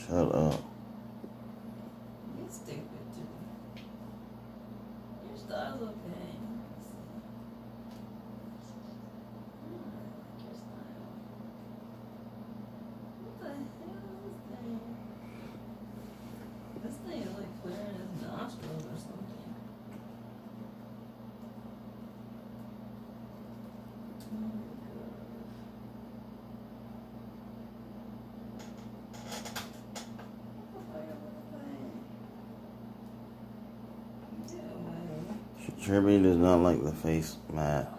Shut up. You stupid too. Your style's okay. Your style. What the hell is this thing? This thing is like clearing his nostrils or something. Oh my god. Jeremy does not like the face mask.